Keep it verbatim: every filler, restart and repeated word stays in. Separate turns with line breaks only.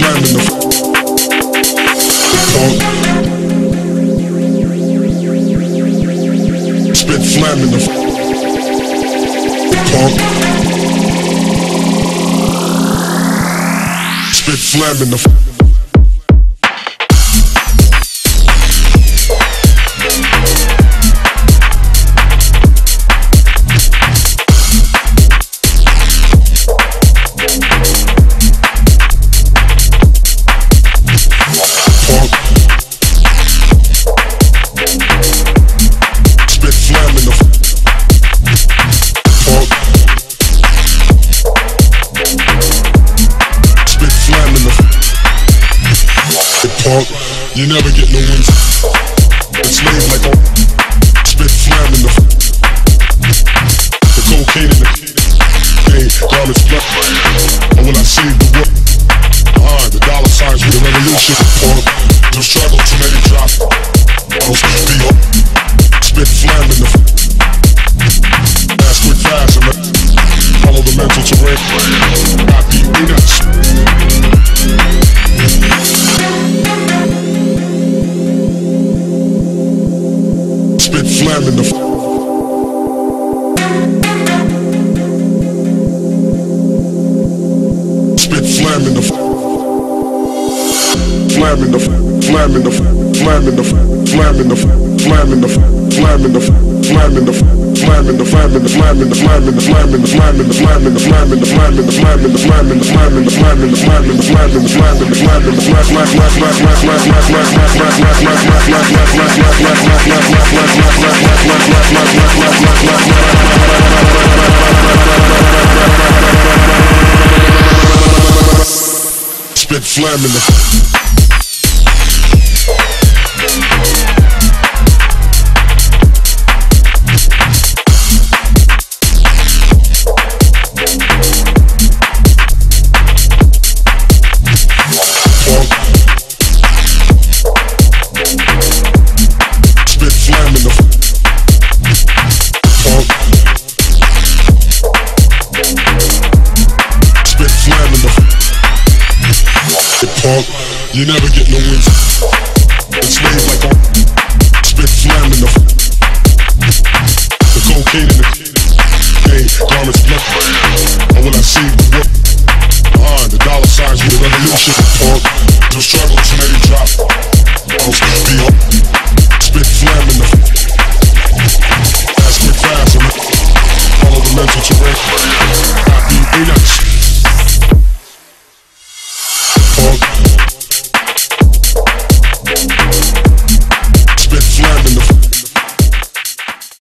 flam in the funk. Spit flam in the funk. Spit flam in the funk. You never get no wins. Enslaved like a spit flam in the the cocaine in the pain, garments blood. And when I save the world, ah, the dollar signs with the revolution. Punk, no struggle, too many drop. I was be up, spit flam in the fast quick fast and follow the mental terrain. Happy peanuts. Spit flam in the f Spit flam in the f Flam in the f Flam in the f Flam in the f Flam in the f Flam in the f Flam in the f Flam in the f Flam in the flam in the flam in the flam in the flam in the flam in the flam in the flam in the flam in the flam in the flam in the flam in the flam in the flam in the flam in the flam in the flam in the flam flash flash flash flash flash flash flash flash flash flash flash flash flash flash spit flam in the you never get no wins. Enslaved like a spit flam in the the cocaine in the